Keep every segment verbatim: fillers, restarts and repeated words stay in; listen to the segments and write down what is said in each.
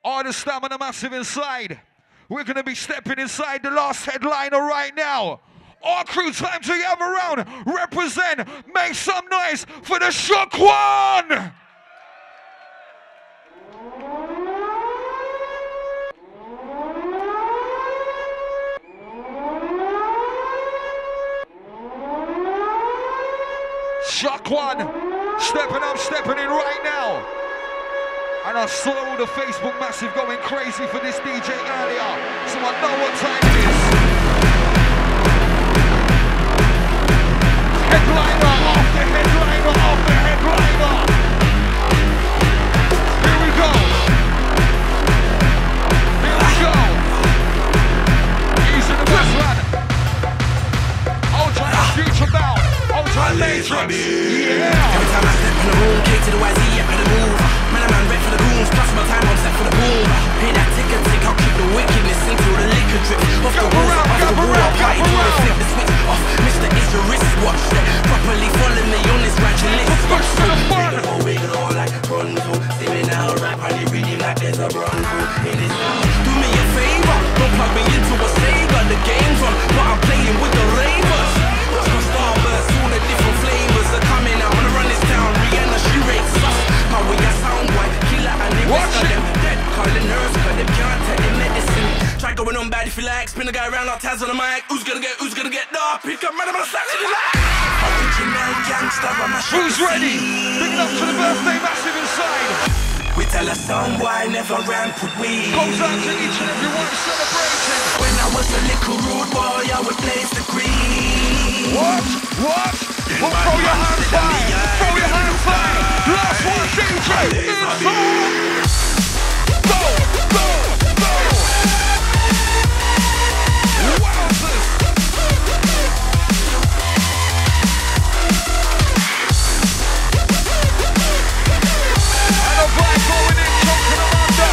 All the Stamina Massive inside. We're going to be stepping inside the last headliner right now. All crew, time to gather around. Represent. Make some noise for the Shook One. Shock One, stepping up, stepping in right now. And I saw all the Facebook Massive going crazy for this D J earlier, so I know what time it is. Headliner after headliner after headliner. Here we go. Here we go. Easy the best one. Ultra future bound. Ultra matrix. Yeah. Every time I step in the room, K to the Y Z, I better move. Man, I'm ready for the goons, plus my time, I'm set for the boom. Pay that ticket, tick, I'll keep the wickedness until the liquor drip. Off the wall, off the wall, I'll party till I flip the switch off. Mister Is your wristwatch that properly follow me on this ratchet list. Push to the front. Wiggle all like Bronzo. See me now, rap on the rhythm like there's a Bronzo in this now. Do me a favor, don't plug me into a Sega. The game's on, but I'm playing with the ravers. Watch my starburst, all the different flavors are coming out. Wanna run this town, Rihanna, she rates us. My way I sound white, killer and the rest of them dead. Call the nurse, cause them can't take the medicine. Try going on bad if you like. Spin the guy around like Taz on the mic. Who's gonna get, who's gonna get the pick up, man, I'm gonna slash it like. Original gangster on my show. Who's ready? Big it up to the birthday Massive inside. We tell a song why I never ran with we. Goes out to each and every one celebrating. When I was a little rude boy, I would blaze the green. What? What? Well, throw your hands high. Throw your hands high. Last one, D J. It's on. Go, go, go. Wowzers. And a black going in, choking them under.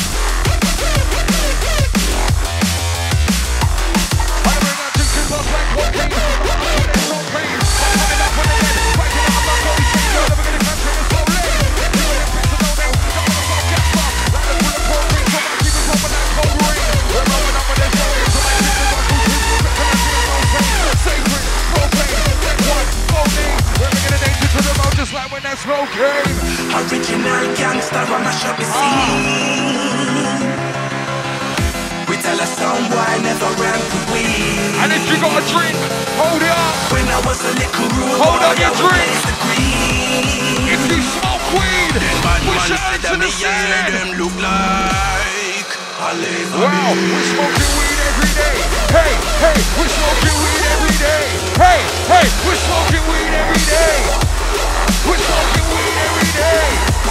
I bring out two super black cocaine. Propane. Coming up on the head. Breaking out my body. You're never gonna catch me so late. You ain't fixing no nail. Don't wanna stop Casper. Like the full of propane. So I keep it popping that cold rain. We're rolling up with their stories. So I keep it on two two. Sacred, propane. Next one, codeine. We're bringing the danger to the mouth just like when that's smoking. Original gangster on my shop is scene. We tell a song why I never ran with we. And if you got a drink, hold it up. When I was a little rude Hold boy, on your I would drink. blaze the green. If you smoke weed, push your hands to the ceiling. Them look like a laser Wow, we're smoking weed every day. Hey, hey, we're smoking weed every day. Hey, hey, we're smoking weed every day. We're smoking weed every day.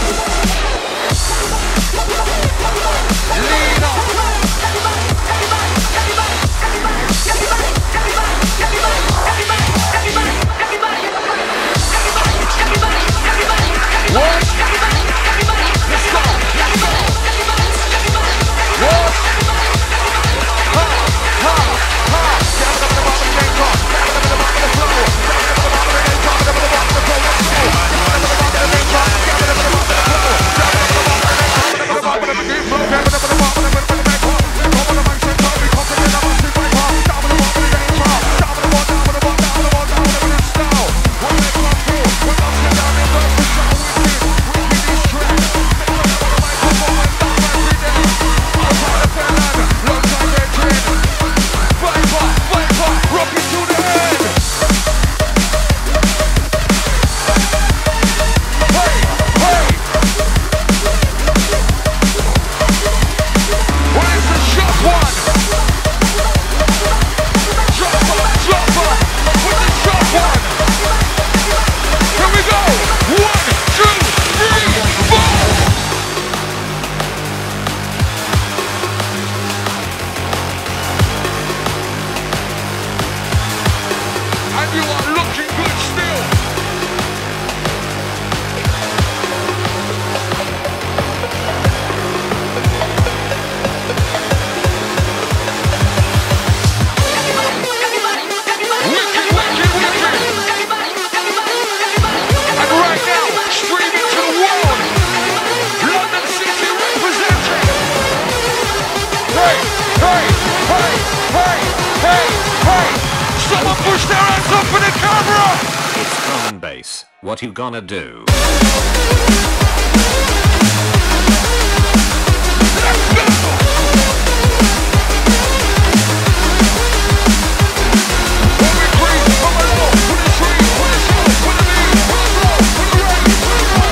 Lean up. What? Let's go. Let's go. What? Ha, ha, ha. Down to the bottom of the main car. Down to the bottom of the flow. Down to the bottom of the main car. Down to the bottom of the flow. Let's go. Down to the bottom of the main car. Down to the bottom of the flow. Down to the bottom of the main car. Down to the bottom of the main flow. Down to the bottom of the main car. Top of the main center. We comprehend the massive right car. Down to the bottom of the main car. Down to the bottom, down to the bottom, down to the bottom, down to the bottom. Style. When they come through, we're bouncing down in the style with it. We keep these tracks. Make them on the microphone and down every day. Outside of Finland, long time they're dread. Viper, Viper, rock it to the head. Hey, hey. What is the shot one? Dropper, dropper, with the shot one. Here we go. One, two, three, four. And you are looking good still. Wicked, wicked, wicked. And right now, streaming to the world, London City representing. Hands up for the camera! It's drum and bass. What you gonna do? Let's go! When we breathe, from the low, with the tree, with the show, with the beat, with the flow, with the rain, with the roll.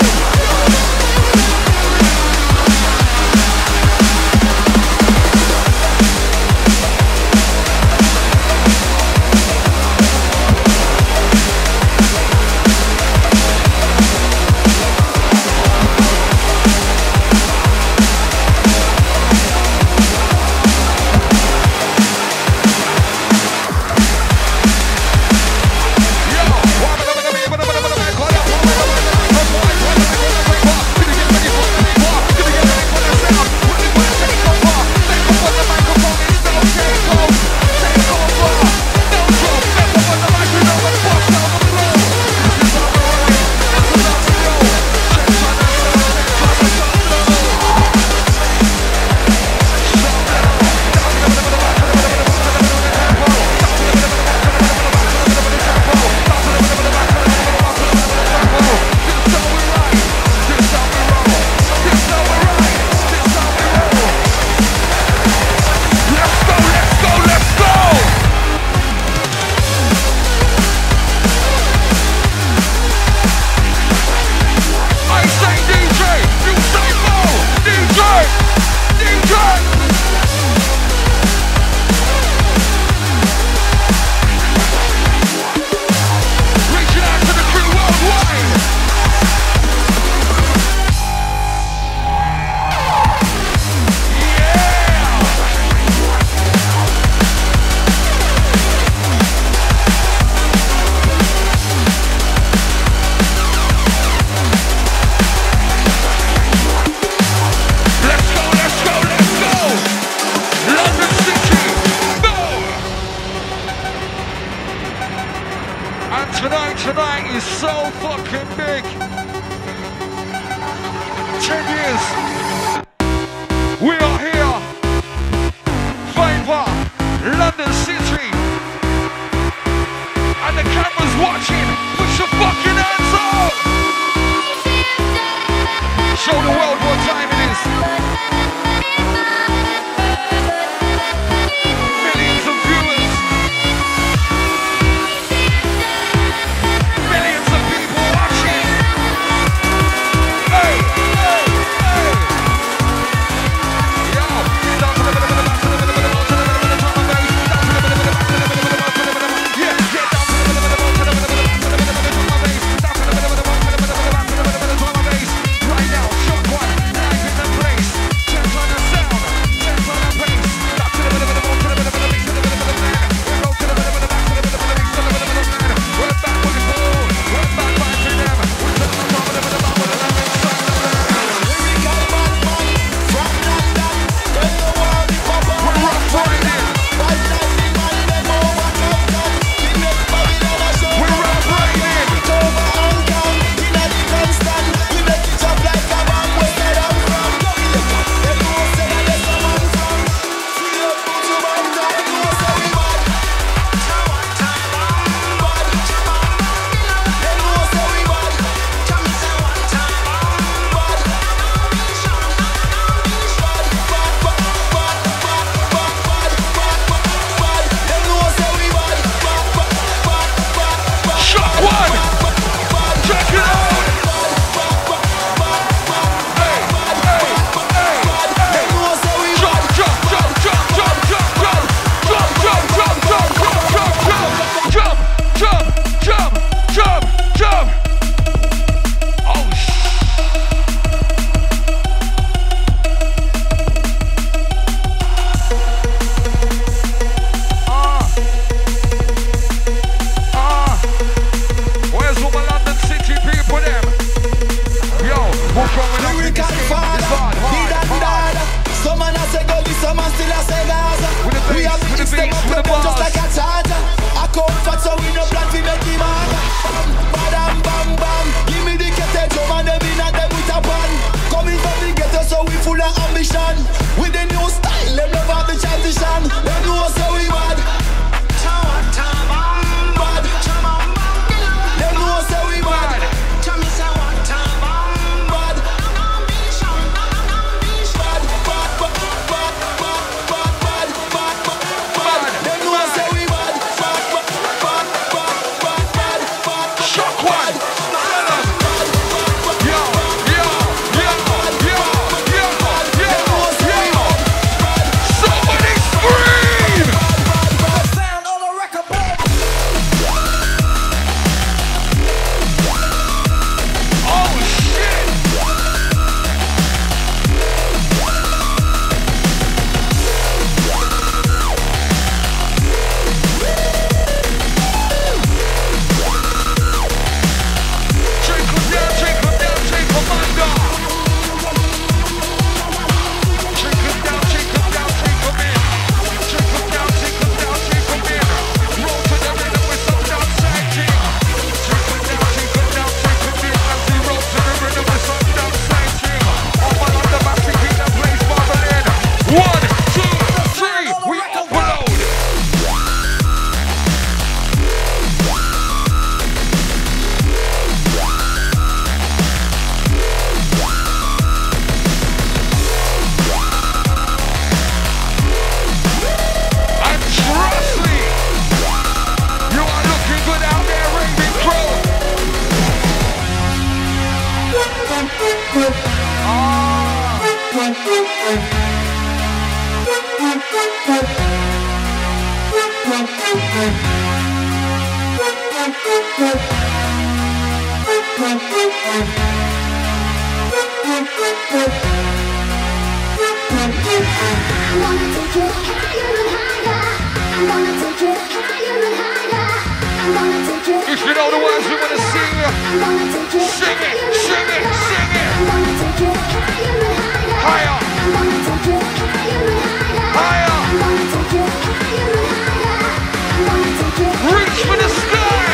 Tonight, tonight is so fucking big. Ten years. We are here. Viper, London City. And the camera's watching. Put your fucking hands up. Show the world what time it is. Millions of viewers. Millions of people watching. Hey, hey, hey. Yo, get down to the middle, back to the middle, middle, to the middle, middle, drum and bass. Down to the middle, back to the middle, back to the middle, middle. Yeah, get down to the middle, to the middle, to the middle, to the middle. If you know the words, we wanna sing. Sing it, sing it, sing it. Higher. Higher. Reach for the sky.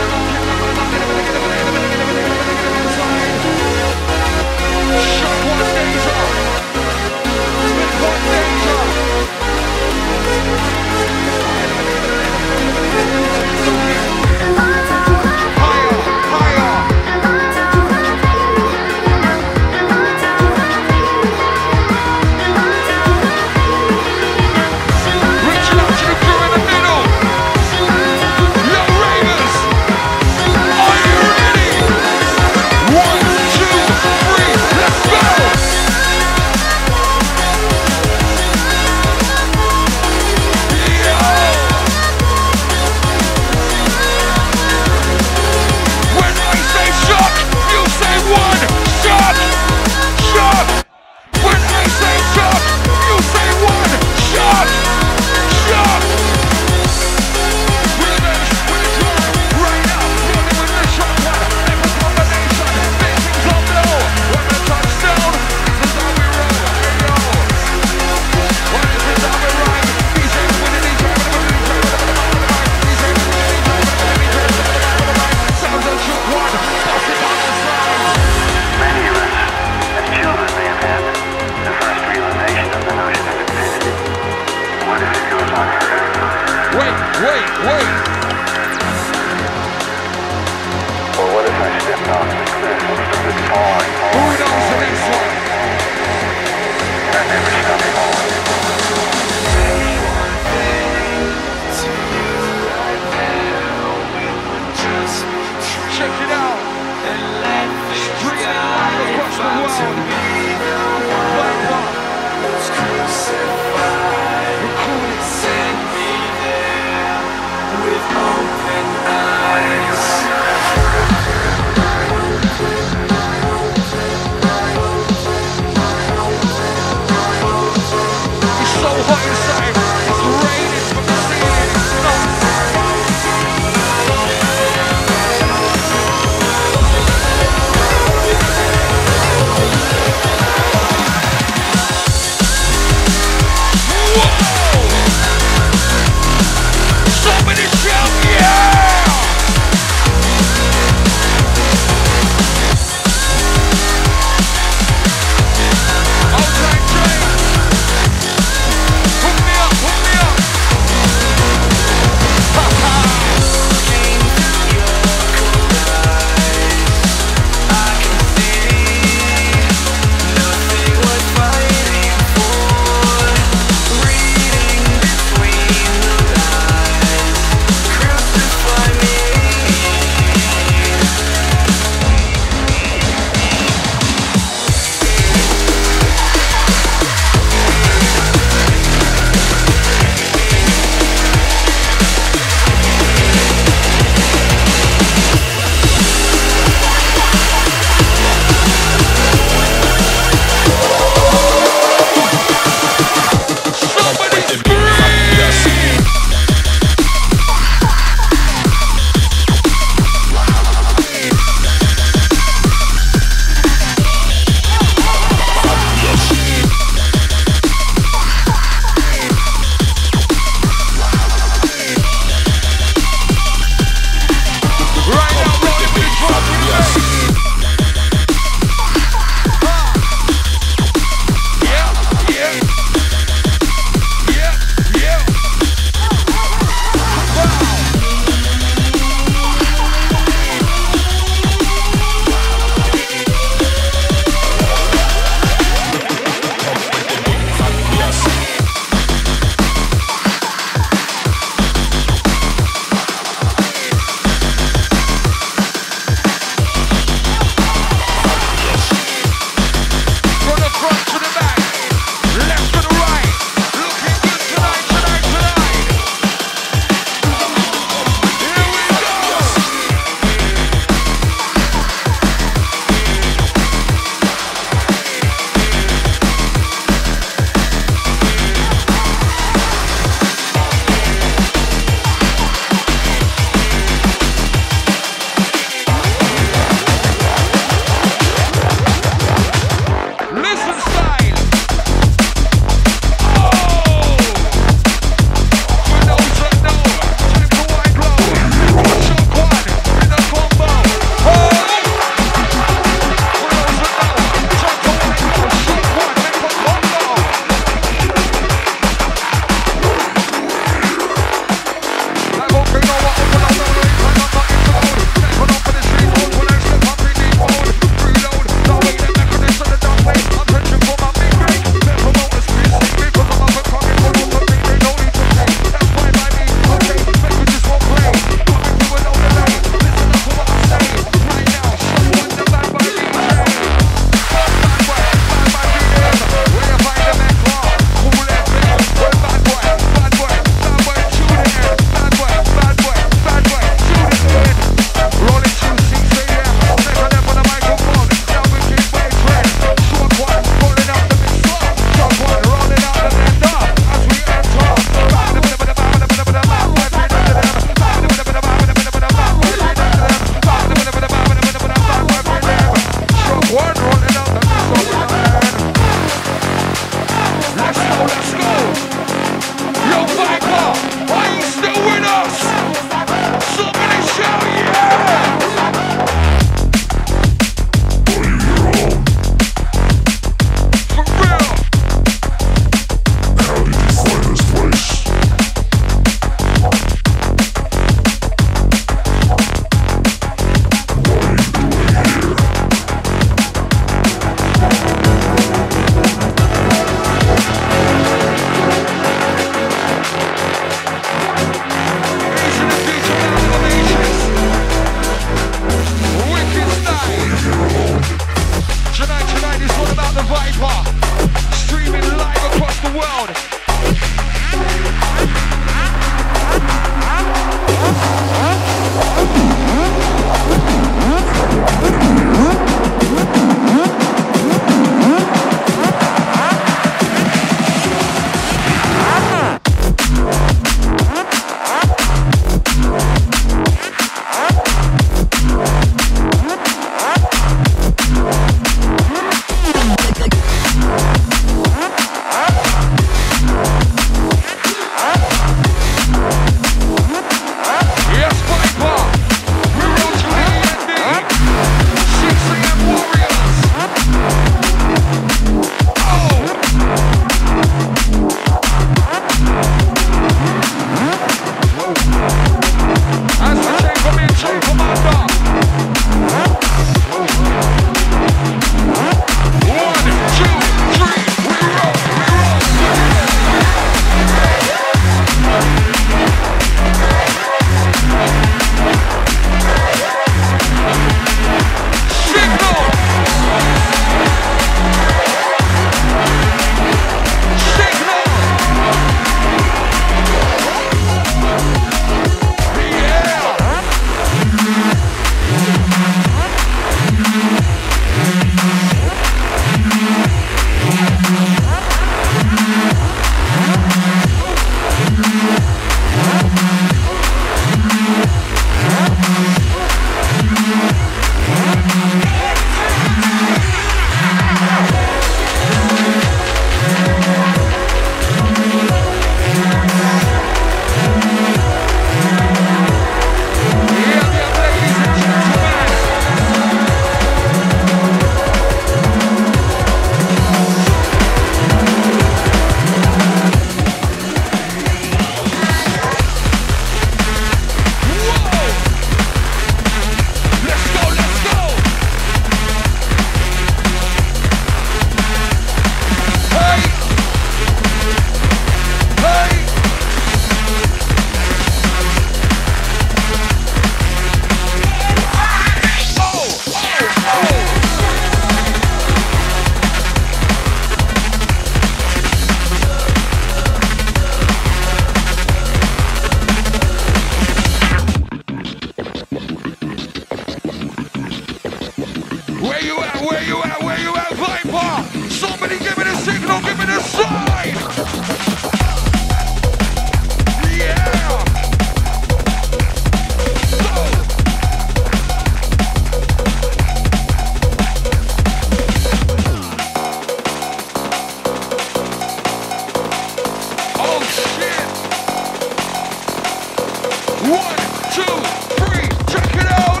One, two, three, check it out.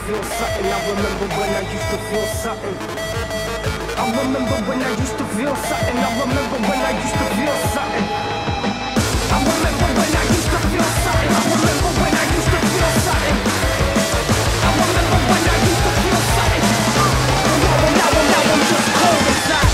feel something. I remember when I used to feel something. I remember when I used to feel something. I remember when I used to feel something. I remember when I used to feel something. I remember when I used to feel something. I remember when I used to feel something. Now, now, now I'm just cold inside.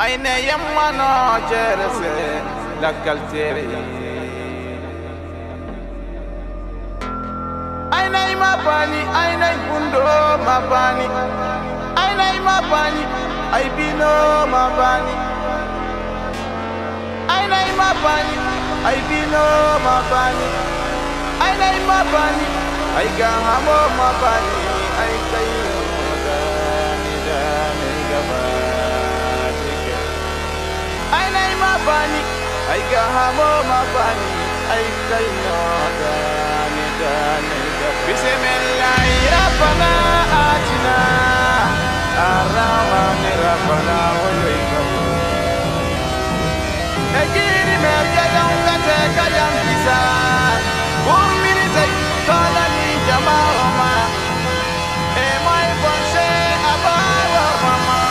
أين يمنا جرس لك التري أين ما باني أين يبندو ما باني أين ما باني أي بينو ما باني أين ما باني أي بينو ما باني أين ما باني أي جاهمو ما باني أي كيو داني داني جبادك أين ما باني أي جاهمو ما باني أي كيو داني داني بسم الله ربنا آتنا الرحمن ربنا وليكم أجيني مرجع يوم كتك يوم كسار ومن زي قالني جماعة ما ما يكون شيء أبا وماما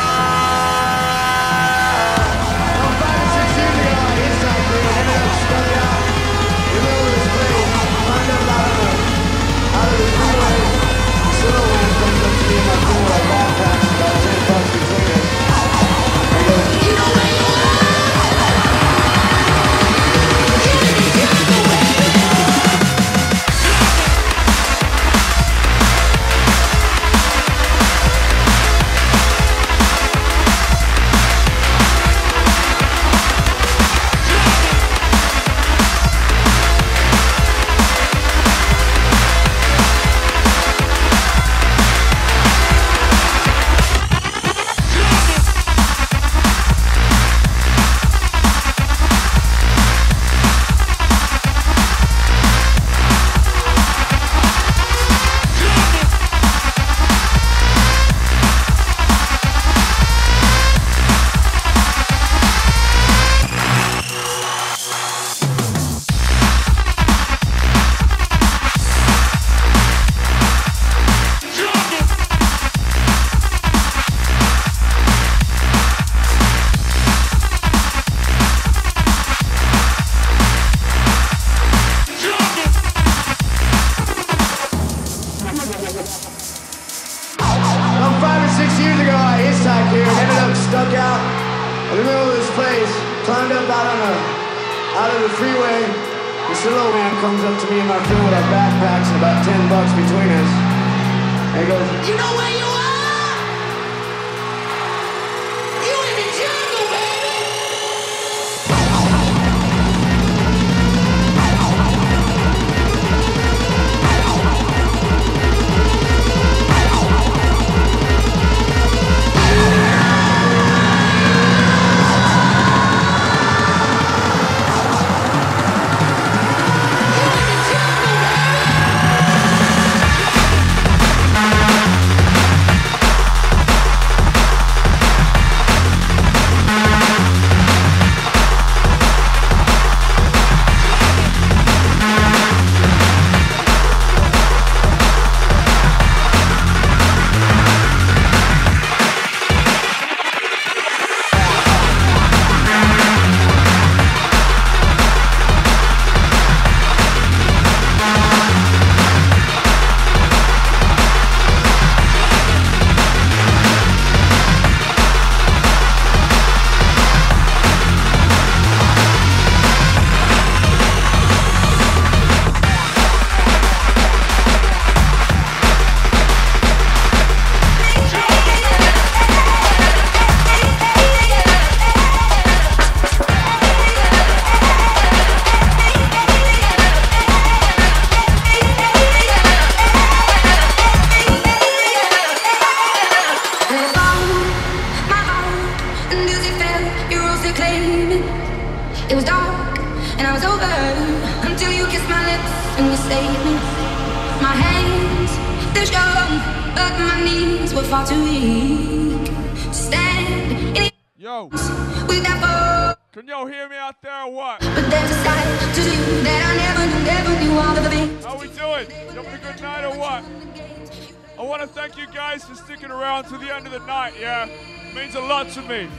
To me.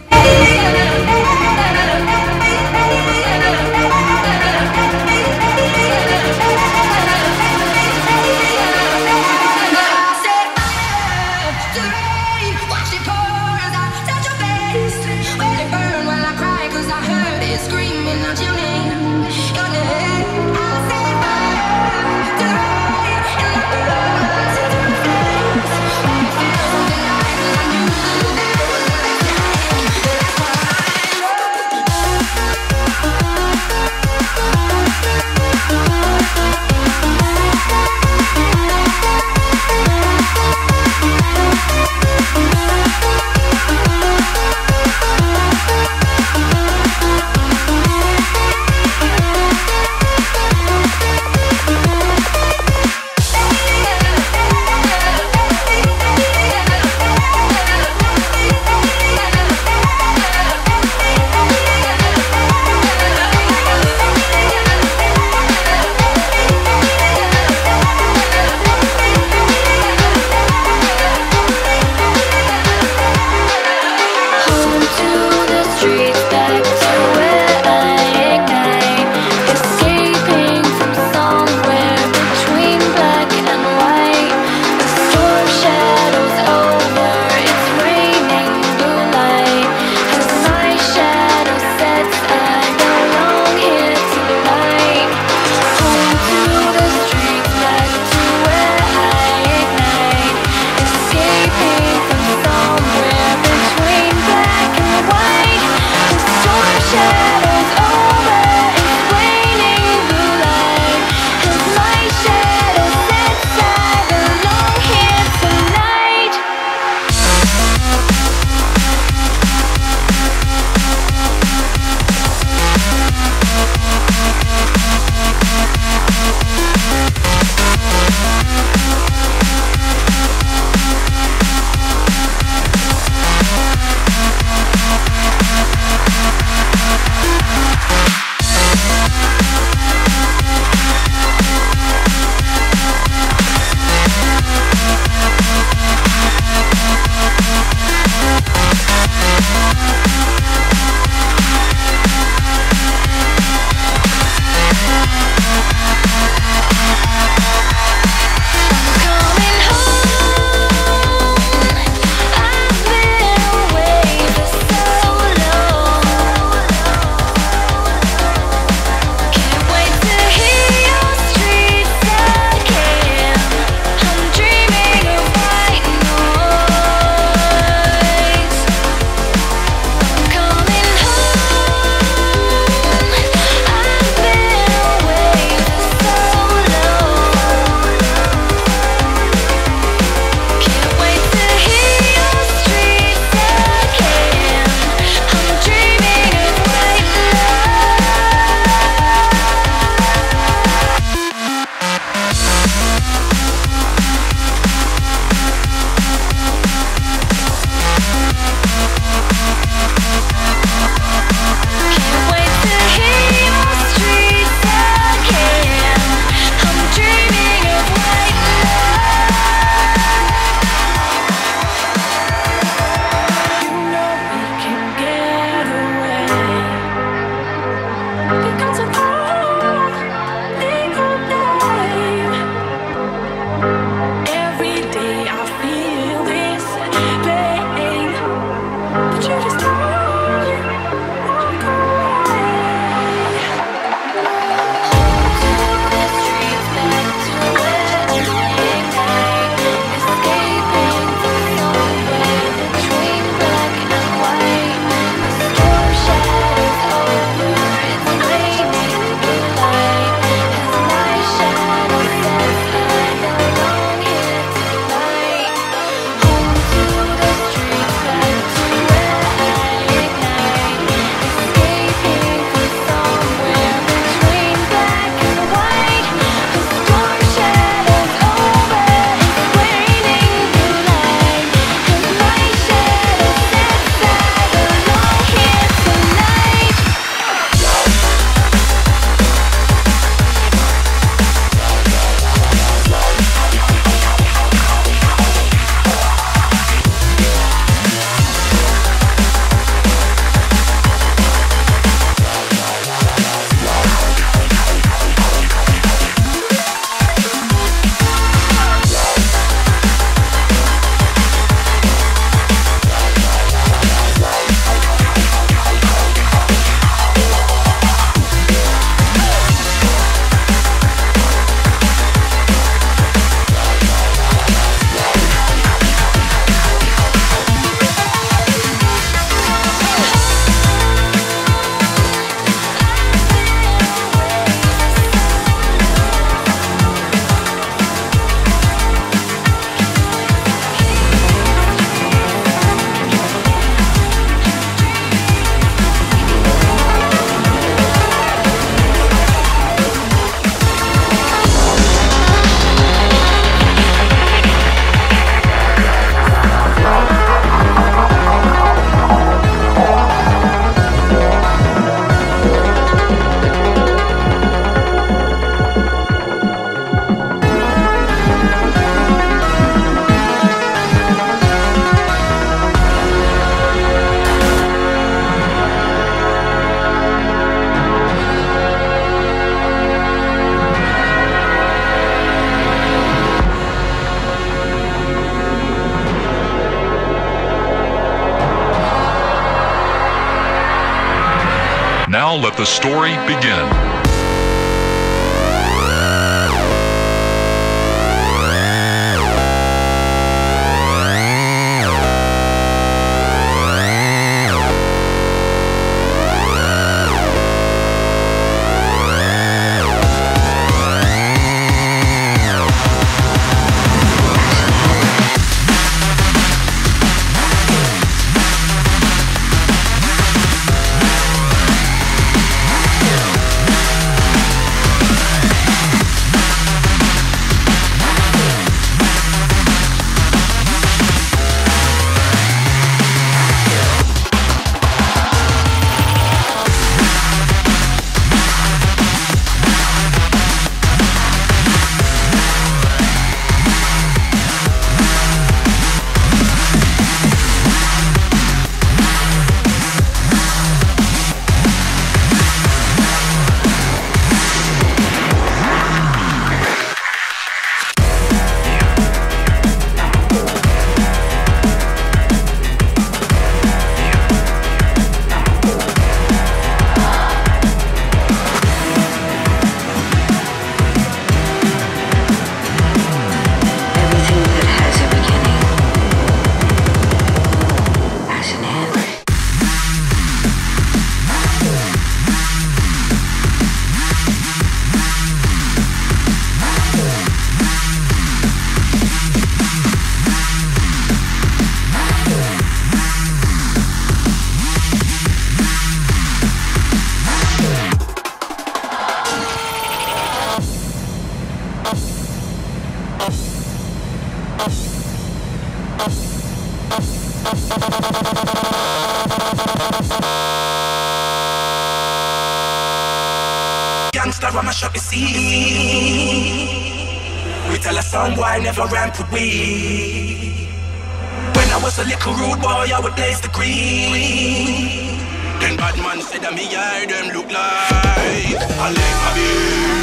Watch it pour as I touch your face. Where it burns. let the story begin. Gangster, I mash up the scene. We tell a song boy never ramp with we. When I was a little rude boy, I would blaze the green. Then bad man said that me eye them look like I like my beer.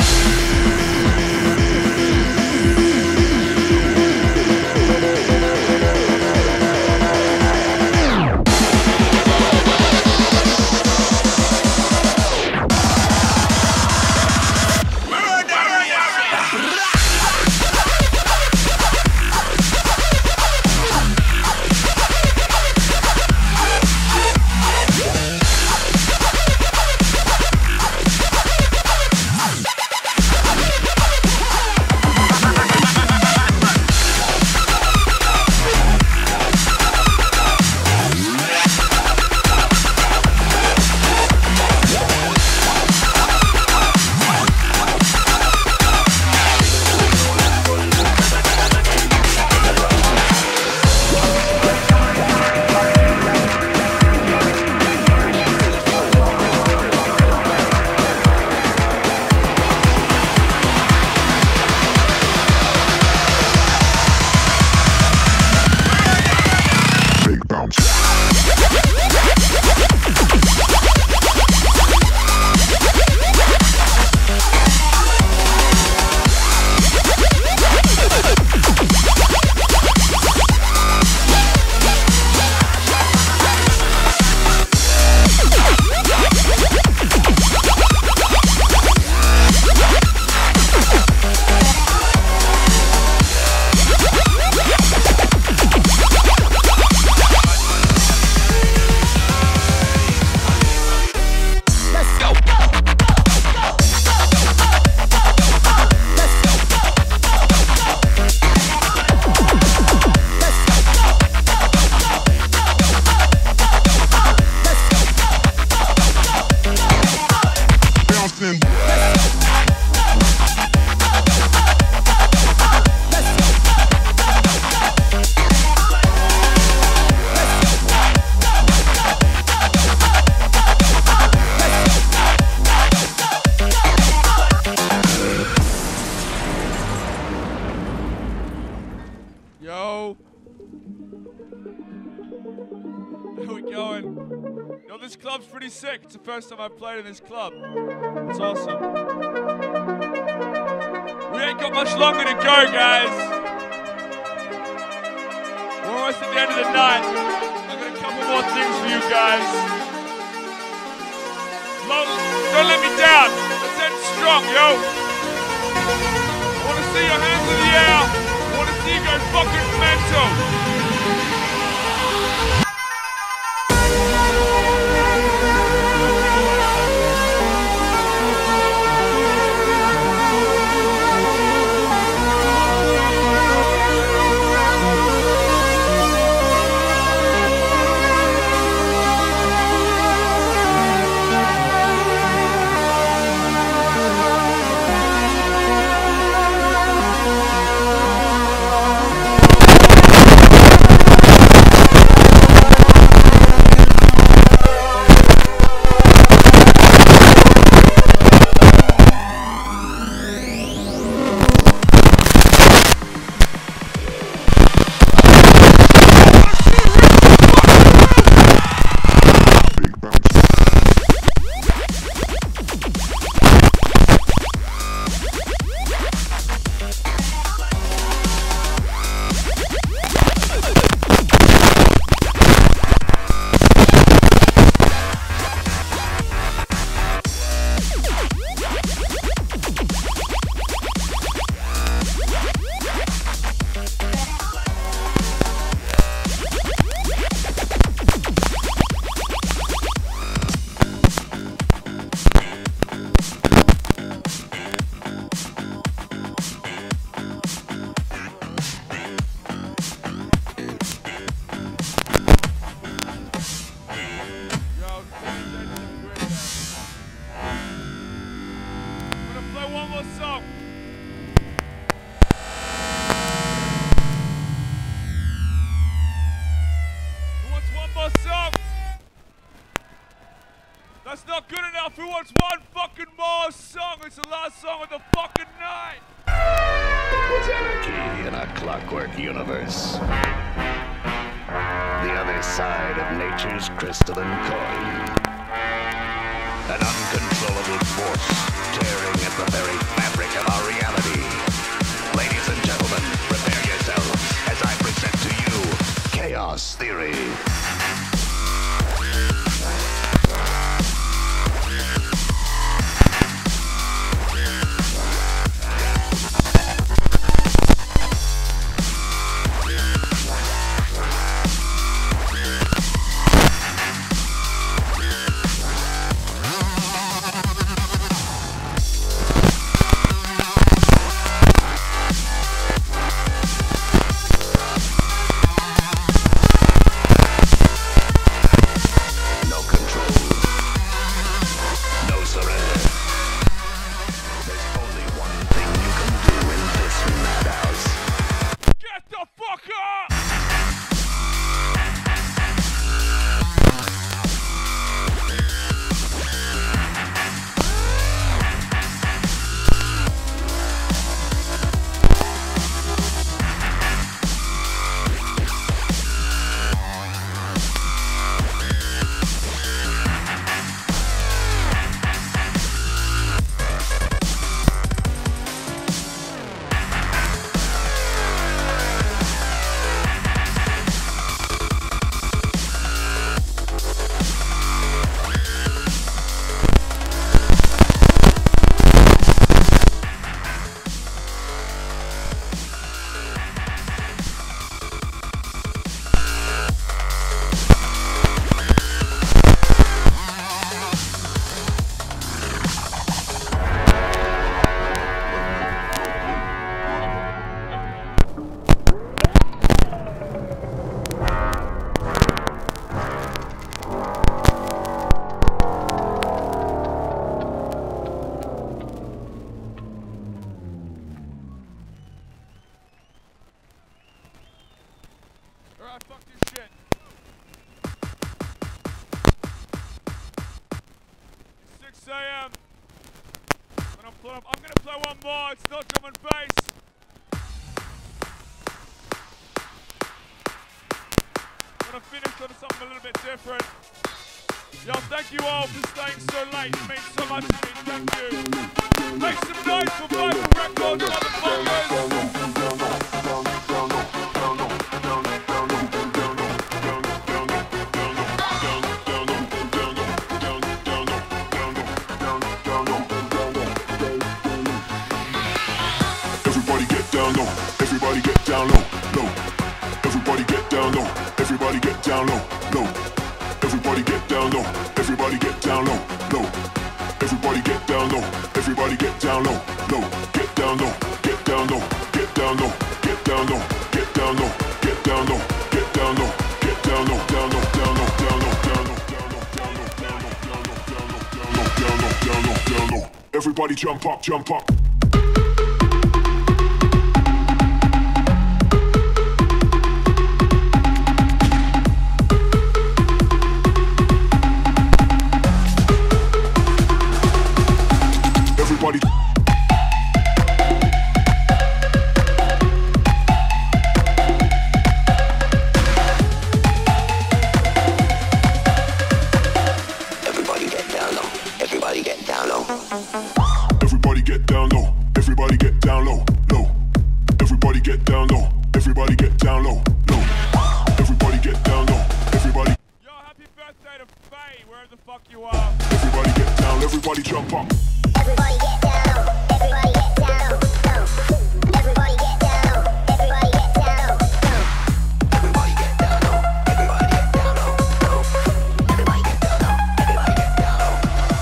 Yo. How we going? Yo, this club's pretty sick. It's the first time I've played in this club. It's awesome. We ain't got much longer to go, guys. We're almost at the end of the night. I've got a couple more things for you guys. Long Don't let me down. Let's end strong, yo. Wanna see your hands in the air. Wanna see you go fucking mental. That's not good enough. Who wants one fucking more song? It's the last song of the fucking night. It was anarchy in a clockwork universe. The other side of nature's crystalline coin. An uncontrollable force tearing at the very fabric of our reality. Ladies and gentlemen, prepare yourselves as I present to you Chaos Theory. Fuck this shit. It's six A M And I'm, I'm gonna play one more. It's not drum and bass. I'm gonna finish on something a little bit different. Yo, thank you all for staying so late. It means so much to me. Thank you. Make some noise for Vital Records, motherfuckers. Everybody get down low, low. Everybody get down low. Everybody get down low, low. Everybody get down low. Everybody get down low, low. Everybody get down low. Everybody get down low, low. Get down low. Get down low. Get down low. Get down low. Get down low. Get down low. Get down low. Get down low. Down low. Down low. Down low. Down low. Down low. Down low. Down low. Down low. Down low. Down low. Down low. Down low. Everybody jump up. Jump up. Everybody. Everybody get down low. Everybody get down low. Everybody get down low. Everybody get down low. Low. Everybody get down low. Everybody get down low. Low. Everybody get down low. Everybody. Yo, happy birthday to Faye, wherever the fuck you are. Everybody get down. Everybody jump up. Everybody get down, everybody get down, down. Everybody get down, everybody get down, down. Everybody get down low. Everybody get down low. Low. Everybody get down low. Everybody get down low.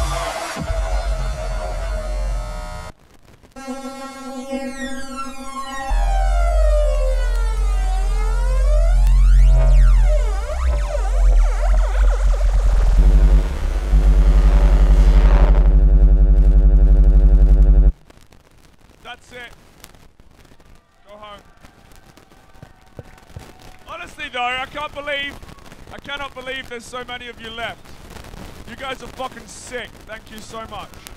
That's it. Go home. Honestly though, I can't believe, I cannot believe there's so many of you left. You guys are fucking sick. Thank you so much.